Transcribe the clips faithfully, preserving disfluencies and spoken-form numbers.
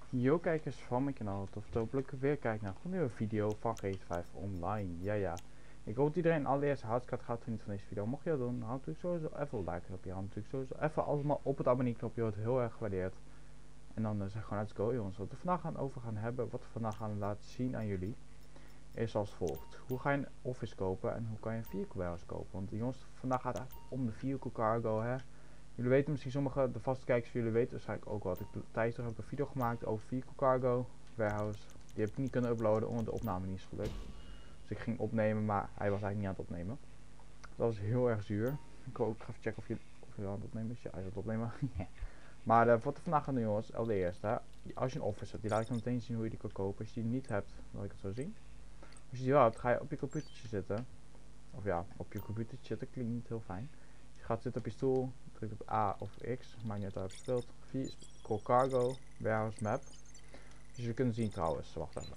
Yo kijkers van mijn kanaal, tof hopelijk weer kijken naar een nieuwe video van G T A vijf Online. Ja ja, ik hoop dat iedereen allereerst hartstikke gaat genieten van deze video. Mocht je dat doen, hou natuurlijk sowieso even een like knopje, hou natuurlijk sowieso even allemaal op het abonnee knopje, wordt heel erg gewaardeerd. En dan uh, zeg gewoon let's go jongens, wat we vandaag gaan over gaan hebben, wat we vandaag gaan laten zien aan jullie, is als volgt. Hoe ga je een office kopen en hoe kan je een vehicle warehouse kopen? Want jongens, vandaag gaat het eigenlijk om de vehicle cargo hè. Jullie weten misschien, sommige de vaste kijkers van jullie weten waarschijnlijk ook wat. Ik tijdens terug heb ik een video gemaakt over vehicle cargo warehouse. Die heb ik niet kunnen uploaden omdat de opname niet is gelukt. Dus ik ging opnemen, maar hij was eigenlijk niet aan het opnemen. Dat was heel erg zuur. Ik wil ook even checken of je, of je aan het opnemen is. Ja, hij is aan het opnemen. Maar uh, wat we vandaag gaan doen jongens, allereerst hè. Als je een office hebt, die laat ik dan meteen zien hoe je die kan kopen. Als je die niet hebt, laat ik het zo zien. Als je die wel hebt, ga je op je computertje zitten. Of ja, op je computertje zitten, klinkt niet heel fijn. Je gaat zitten op je stoel, druk op A of X, maakt niet uit waar je speelt. vier Call Cargo, Warehouse Map. Dus je kunt zien trouwens, wacht even.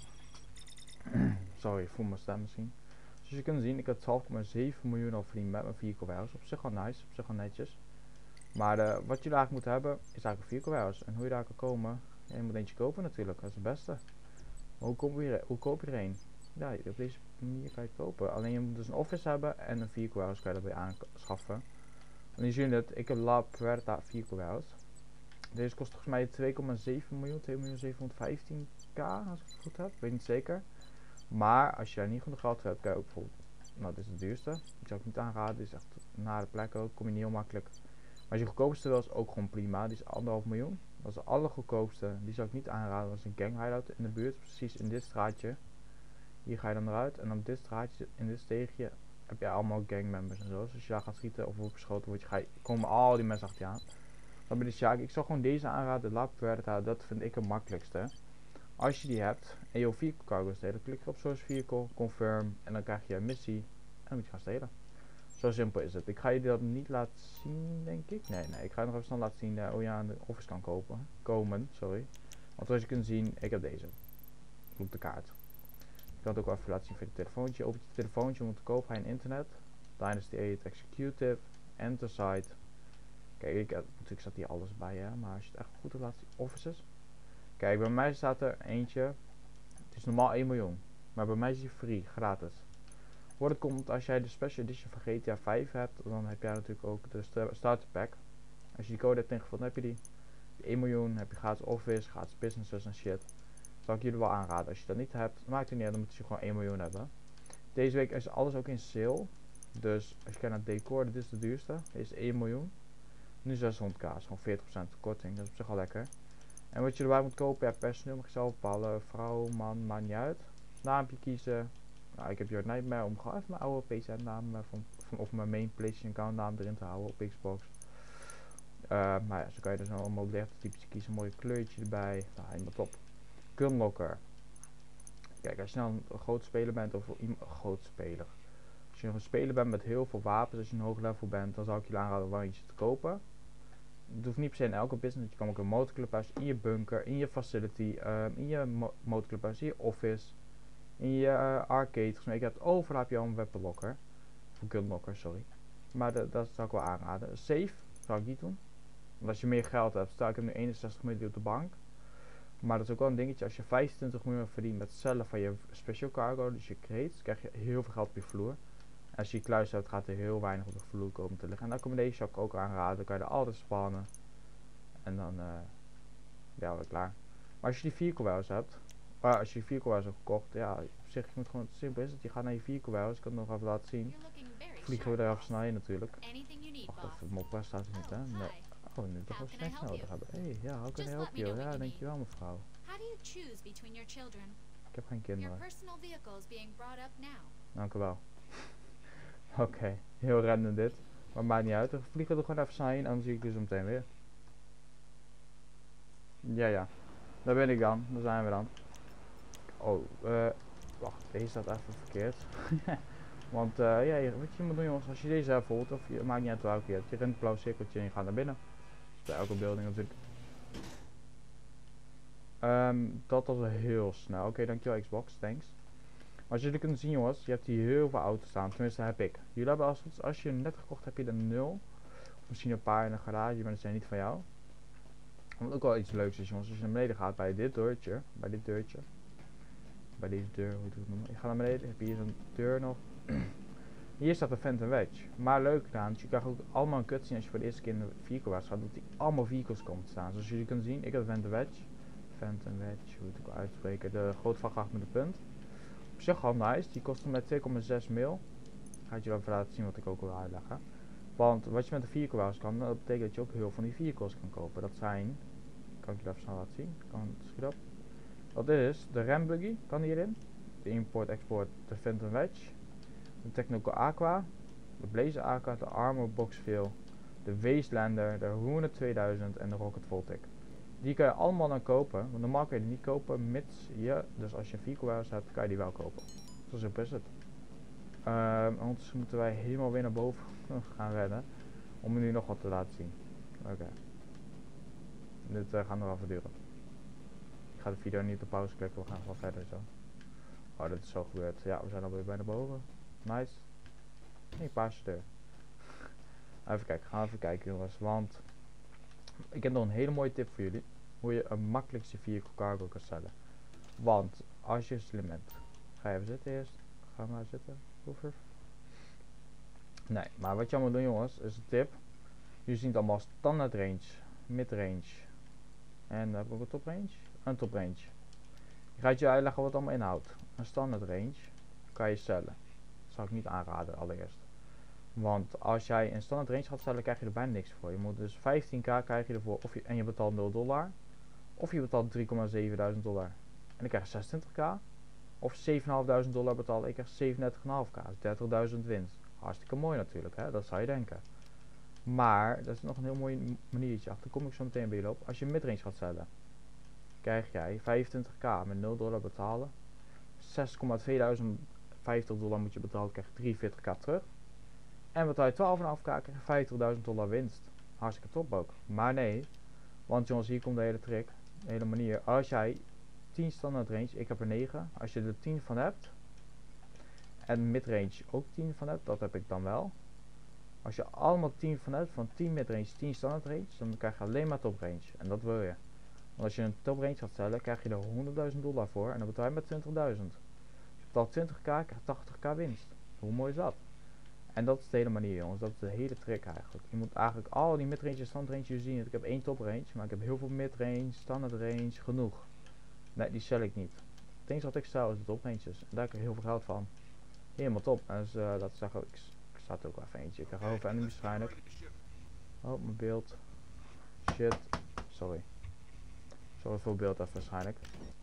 Sorry, ik voel mijn stem misschien. Dus je kunt zien, ik heb twaalf komma zeven miljoen al verdiend met mijn vehicle warehouse. Op zich wel nice, op zich wel netjes. Maar uh, wat je eigenlijk moet hebben, is eigenlijk een vehicle warehouse. En hoe je daar kan komen, ja, je moet eentje kopen natuurlijk, dat is het beste. Maar hoe, kom je, hoe koop je er een? Ja, op deze manier kan je het kopen. Alleen je moet dus een office hebben en een vehicle warehouse kan je daarbij aanschaffen. En nu zien jullie het, ik heb La Puerta vehicle warehouse. Deze kost volgens mij twee komma zeven miljoen, twee miljoen zevenhonderdvijftien k als ik het goed heb, weet niet zeker. Maar als je daar niet genoeg geld voor hebt, kan je ook bijvoorbeeld, nou dit is de duurste, die zou ik niet aanraden, dit is echt naar de plek ook, kom je niet heel makkelijk. Maar als je goedkoopste wil is ook gewoon prima, die is anderhalf miljoen. Dat is de allergoedkoopste, die zou ik niet aanraden, dat is een gang hideout in de buurt, precies in dit straatje. Hier ga je dan eruit en op dit straatje, in dit steegje, heb je allemaal gangmembers en zo. Dus als je daar gaat schieten of wordt beschoten wordt, je ga je, komen al die mensen achter je aan. Dan ben je Sjaak. Ik zou gewoon deze aanraden, La Puerta, dat vind ik het makkelijkste. Als je die hebt en je wil vehicle cargo stelen, klik je op source vehicle, confirm en dan krijg je een missie en dan moet je gaan stelen. Zo simpel is het. Ik ga je dat niet laten zien, denk ik. Nee, nee, ik ga je nog even snel laten zien uh, hoe je aan de office kan kopen. Komen, sorry. Want zoals je kunt zien, ik heb deze. Op de kaart. Je kan het ook wel even laten zien via het telefoontje. Opent je telefoontje om te kopen bij een internet. Dynasty acht Executive, Enter Site. Kijk, ik, natuurlijk staat hier alles bij, hè, maar als je het echt goed laat zien, offices. Kijk, bij mij staat er eentje. Het is normaal één miljoen. Maar bij mij is die free, gratis. Voor het komt, als jij de special edition van G T A vijf hebt, dan heb jij natuurlijk ook de starter pack. Als je die code hebt ingevonden, heb je die. Heb je één miljoen, heb je gratis office, gratis businesses en shit. Zou ik jullie wel aanraden. Als je dat niet hebt, maakt het niet uit, dan moet je gewoon één miljoen hebben. Deze week is alles ook in sale. Dus als je kijkt naar decor, dit is de duurste. Deze is één miljoen. Nu zeshonderd k, is gewoon veertig procent korting. Dat is op zich al lekker. En wat je erbij moet kopen, ja, personeel mag je zelf bepalen. Vrouw, man, maakt niet uit. Naampje kiezen. Nou, ik heb Your Nightmare om gewoon even mijn oude P C naam van, van, of mijn main PlayStation account naam erin te houden op Xbox. Uh, maar ja, zo kan je dus allemaal lettertypes kiezen. Een mooi kleurtje erbij. Nou, helemaal top. Gunlocker. Kijk, als je nou een groot speler bent of een groot speler. Als je nog een speler bent met heel veel wapens, als je een hoog level bent, dan zou ik je aanraden om eentje te kopen. Het hoeft niet per se in elke business. Je kan ook een motorclubhuis, in je bunker, in je facility, um, in je mo motorclubhuis, in je office, in je uh, arcade. Dus je hebt overal heb je al een weapon locker. Of een gun locker, sorry. Maar de, dat zou ik wel aanraden. Safe zou ik niet doen. Want als je meer geld hebt, sta ik heb nu eenenzestig miljoen op de bank. Maar dat is ook wel een dingetje. Als je vijfentwintig miljoen verdient met cellen van je special cargo, dus je crates, krijg je heel veel geld op je vloer. En als je je kluis hebt, gaat er heel weinig op de vloer komen te liggen. En accommodation zou ik ook aanraden. Dan kan je er altijd spannen. En dan uh, ben je weer klaar. Maar als je die vehicle warehouse hebt, uh, als je die vehicle warehouse hebt gekocht, ja, op zich, je moet gewoon, het simpel is het. Je gaat naar je vehicle warehouse, ik kan het nog even laten zien. Vliegen we er even snel heen natuurlijk. Wacht even, mijn opera staat er niet, hè? Nee. Oh, nu toch wel snel nodig hebben. Hé, hey, ja, how can I help you? Ja, dankjewel mevrouw. Ik heb geen kinderen. Dank u wel. Oké, okay, heel random dit. Maar maakt niet uit. We vliegen er gewoon even snel heen en dan zie ik dus meteen weer. Ja, ja. Daar ben ik dan. Daar zijn we dan. Oh, uh, wacht. Deze staat even verkeerd. Want, uh, ja, wat je moet doen jongens. Als je deze hebt voelt, of je maakt niet uit welke je hebt. Je rent een blauw cirkeltje en je gaat naar binnen. Bij elke building natuurlijk. Um, dat was heel snel. Oké, okay, dankjewel Xbox. Thanks. Maar als jullie kunnen zien jongens, je hebt hier heel veel auto's staan. Tenminste heb ik. Jullie hebben als, als je hem net gekocht heb je er nul. Of misschien een paar in een garage, maar dat zijn niet van jou. Wat ook wel iets leuks is, jongens. Als je naar beneden gaat bij dit deurtje. Bij dit deurtje. Bij deze deur, hoe moet ik het noemen? Ik ga naar beneden. Heb je hier zo'n deur nog. Hier staat de Phantom Wedge. Maar leuk gedaan. Dus je krijgt ook allemaal een cutscene als je voor de eerste keer in de vehicle was gaat. Dat die allemaal vehicles komt te staan. Zoals jullie kunnen zien. Ik heb de Phantom Wedge. Phantom Wedge, hoe moet ik het uitspreken? De grote vrachtwagen met de punt. Op zich al nice. Die kost hem met twee komma zes mil. Ga ik je even laten zien wat ik ook wil uitleggen. Want wat je met de vehicle was kan, dat betekent dat je ook heel veel van die vehicles kan kopen. Dat zijn, kan ik je even snel laten zien. Kan schiet op. Dat is de Rambuggy, kan hierin. De import-export, de Phantom Wedge. De Technical Aqua. De Blazer Aqua, de Armor Boxville. De Wastelander, de Hornet tweeduizend en de Rocket Voltic. Die kan je allemaal dan kopen. Want normaal kun je die niet kopen mits je, dus als je een vehicle warehouse hebt, kan je die wel kopen. Zo simpel is het. Uh, ondertussen moeten wij helemaal weer naar boven gaan rennen. Om nu nog wat te laten zien. Oké. Okay. Dit uh, gaat nog even duren. Ik ga de video niet op pauze klikken, we gaan gewoon verder zo. Oh, dit is zo gebeurd. Ja, we zijn alweer bijna boven. Nice. Nee, paasje deur. Even kijken, gaan we even kijken jongens. Want ik heb nog een hele mooie tip voor jullie. Hoe je een makkelijkste vehicle cargo kan stellen. Want als je slim bent. Ga je even zitten eerst. Ga maar zitten. Hoever. Nee, maar wat je allemaal doen jongens, is een tip. Je ziet allemaal standaard range, mid range. En dan heb ik ook een top range. Een top range. Ik ga het je uitleggen wat het allemaal inhoudt. Een standaard range kan je stellen. Dat zou ik niet aanraden allereerst. Want als jij een standaard range gaat stellen, krijg je er bijna niks voor. Je moet dus vijftien k krijg je ervoor of je, en je betaalt nul dollar. Of je betaalt drie komma zeven duizend dollar. En dan krijg je zesentwintig k. Of zevenduizend dollar betalen, ik krijg zevenendertig komma vijf k. Dus dertigduizend winst. Hartstikke mooi natuurlijk, hè? Dat zou je denken. Maar, dat is nog een heel mooi maniertje achter. Daar kom ik zo meteen bij jullie op. Als je midrange gaat stellen, krijg jij vijfentwintig k met nul dollar betalen. zes komma tweeduizend vijftig dollar moet je betalen, krijg je drieënveertig k terug. En betaal je twaalf komma vijf k, krijg je vijftigduizend dollar winst. Hartstikke top ook. Maar nee, want jongens, hier komt de hele trick. De hele manier. Als jij tien standaard range, ik heb er negen. Als je er tien van hebt, en midrange ook tien van hebt, dat heb ik dan wel. Als je allemaal tien van hebt, van tien midrange, tien standaard range, dan krijg je alleen maar top range. En dat wil je. Want als je een top range gaat stellen, krijg je er honderdduizend dollar voor en dan betaal je met twintigduizend. Je betaalt twintig k, krijg je tachtig k winst. Hoe mooi is dat? En dat is de hele manier jongens, dat is de hele trick eigenlijk. Je moet eigenlijk al die midrange en standaard range zien. Ik heb één top range, maar ik heb heel veel midrange, standaard range, genoeg. Nee, die stel ik niet. Het enige wat ik stel is de top ranges. En daar krijg ik heel veel geld van. Helemaal top. En dus, uh, dat zeg ik, ik staat ook wel even eentje. Ik krijg heel veel enemies waarschijnlijk. Oh, mijn beeld. Shit. Sorry. Sorry voor beeld even waarschijnlijk.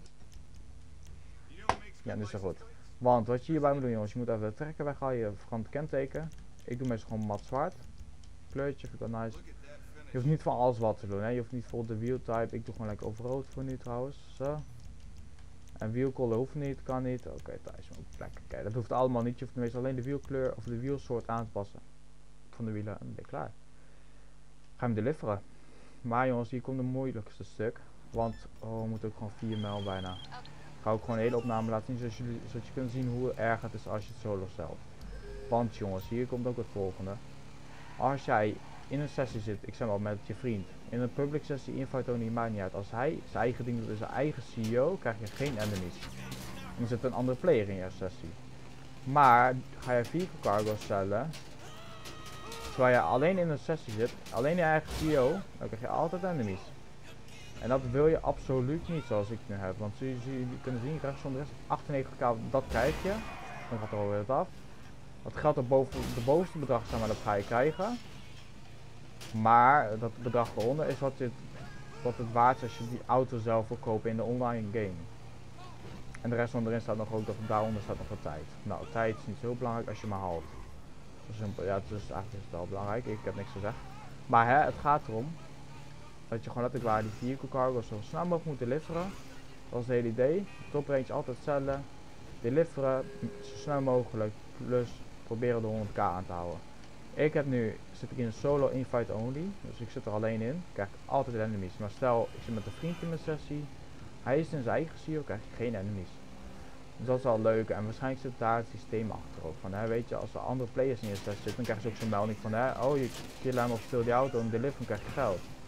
Ja, nu is het goed. Want wat je hierbij moet doen jongens, je moet even de trekker weghalen, je verandert kenteken. Ik doe meestal gewoon mat zwart. Kleurtje vind ik wel nice. Je hoeft niet van alles wat te doen, hè. Je hoeft niet voor de wheel type. Ik doe gewoon lekker over rood voor nu trouwens. Zo. En wielkollen hoeft niet, kan niet. Oké, okay, thuis ook lekker. Kijk, dat hoeft allemaal niet. Je hoeft meestal alleen de wielkleur of de wielsoort aan te passen. Van de wielen en dan ben je klaar. Ga hem deliveren. Maar jongens, hier komt het moeilijkste stuk. Want, oh, we moeten ook gewoon vier mijl bijna. Ik ga ook gewoon een hele opname laten zien, zodat jullie, zodat je kunt zien hoe erg het is als je het solo stelt. Want jongens, hier komt ook het volgende. Als jij in een sessie zit, ik zeg maar met je vriend, in een public sessie, invite only, maakt niet uit. Als hij zijn eigen ding doet, zijn eigen C E O, krijg je geen enemies. En er zit een andere player in je sessie. Maar ga je vehicle cargo stellen, terwijl je alleen in een sessie zit, alleen je eigen C E O, dan krijg je altijd enemies. En dat wil je absoluut niet zoals ik nu heb. Want zoals jullie kunnen zien, je krijgt zo'n achtennegentig k, dat krijg je. Dan gaat er alweer het af. Dat geld op boven, de bovenste bedrag staan, maar dat ga je krijgen. Maar dat bedrag eronder is wat het, wat het waard is als je die auto zelf wil kopen in de online game. En de rest onderin staat nog ook, dat daaronder staat nog de tijd. Nou, tijd is niet zo belangrijk als je maar haalt. Zo simpel, ja, dus eigenlijk is het wel belangrijk, ik heb niks gezegd. Maar hè, het gaat erom dat je gewoon letterlijk waar die vehicle cargo zo snel mogelijk moet deliveren. Dat is het hele idee. Top range altijd stellen, deliveren zo snel mogelijk, plus proberen de honderd k aan te houden. Ik heb nu, zit ik in een solo invite only, dus ik zit er alleen in, krijg ik altijd enemies. Maar stel, ik zit met een vriend in mijn sessie, hij is in zijn eigen C E O, krijg ik geen enemies. Dus dat is wel leuk en waarschijnlijk zit daar het systeem achter ook. Van, hè, weet je, als er andere players in je sessie zitten, dan krijg je ook zo'n melding van, hè, oh je kill hem of stil die auto en deliver, dan krijg je geld.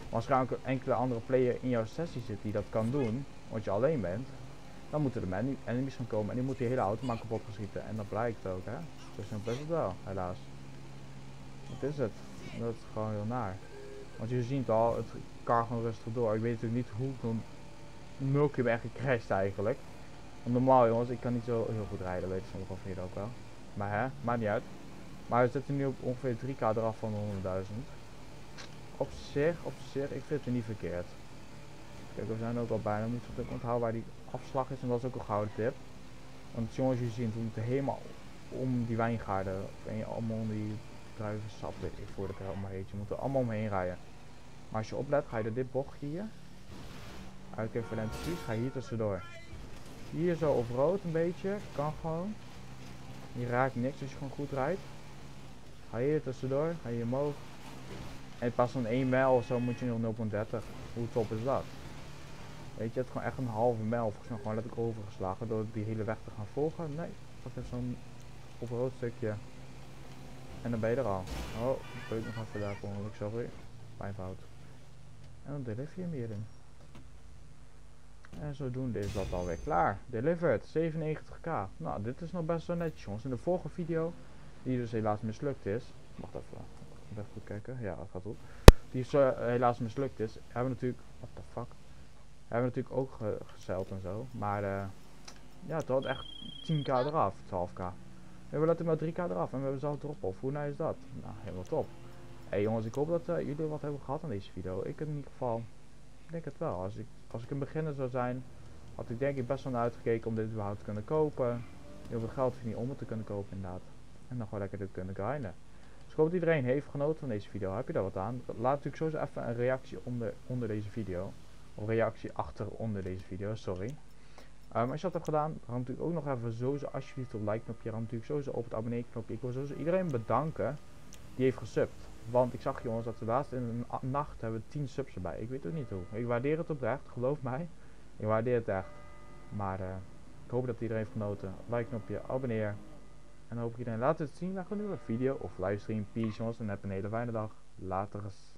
Maar als er ook een enkele andere player in jouw sessie zit die dat kan doen, omdat je alleen bent, dan moeten de enemies gaan komen en die moeten die hele auto maar kapot gaan schieten. En dat blijkt ook, hè. Zo simpel is het wel, helaas. Wat is het? Dat is gewoon heel naar. Want je ziet al, het kan gewoon rustig door. Ik weet natuurlijk niet hoe ik dan nul keer ben echt gecrashed eigenlijk. Want normaal jongens, ik kan niet zo heel goed rijden, weten sommigen van jullie ook wel. Maar hè, maakt niet uit. Maar we zitten nu op ongeveer drie k eraf van de honderdduizend. Op zich, op zich, ik vind het niet verkeerd. Kijk, we zijn ook al bijna, moet ik onthouden waar die afslag is en dat is ook een gouden tip. Want jongens, je ziet, we moeten helemaal om die wijngaarden, of allemaal om die druivensap, weet ik voor de het maar heet. Je moet er allemaal omheen rijden. Maar als je oplet, ga je door dit bochtje hier, uitkijken voor de N P C's, ga je hier tussendoor. Hier zo op rood een beetje, kan gewoon. Je raakt niks als je gewoon goed rijdt. Ga hier tussendoor, ga je omhoog. En pas van één mijl of zo moet je nog nul komma dertig. Hoe top is dat? Weet je, het is gewoon echt een halve mijl, volgens mij gewoon letterlijk overgeslagen door die hele weg te gaan volgen. Nee, dat is zo'n op rood stukje. En dan ben je er al. Oh, ik weet nog even daar per ongeluk, sorry. Mijn fout. En dan deliver je hem hierin. En zodoende is dat alweer klaar. Delivered, zevenennegentig k. Nou, dit is nog best wel netjes jongens. In de vorige video, die dus helaas mislukt is. Wacht even, even goed kijken. Ja, dat gaat goed. Die is, uh, helaas mislukt is. Hebben we natuurlijk, what the fuck. Hebben we natuurlijk ook ge gezeild en zo. Maar uh, ja, het had echt tien k eraf, twaalf k. We hebben letterlijk maar drie k eraf en we hebben zelf erop. Hoe nou is dat? Nou, helemaal top. Hé hey jongens, ik hoop dat uh, jullie wat hebben gehad aan deze video. Ik in ieder geval, ik denk het wel. Als ik, als ik een beginner zou zijn, had ik denk ik best wel naar uitgekeken om dit überhaupt te kunnen kopen. Heel veel geld verdienen om het te kunnen kopen inderdaad. En dan gewoon lekker dit kunnen grinden. Dus ik hoop dat iedereen heeft genoten van deze video. Heb je daar wat aan? Laat natuurlijk sowieso even een reactie onder, onder deze video. Of reactie achter onder deze video, sorry. Um, als je dat hebt gedaan, dan natuurlijk ook nog even sowieso alsjeblieft op like knopje. Dan natuurlijk sowieso op het abonnee knopje. Ik wil sowieso iedereen bedanken die heeft gesubt. Want ik zag jongens dat we laatst in een nacht hebben tien subs erbij. Ik weet ook niet hoe. Ik waardeer het oprecht, geloof mij. Ik waardeer het echt. Maar uh, ik hoop dat iedereen heeft genoten. Like knopje, abonneer. En dan hoop ik iedereen laat het zien naar een nieuwe video of livestream. Peace jongens en heb een hele fijne dag. Later.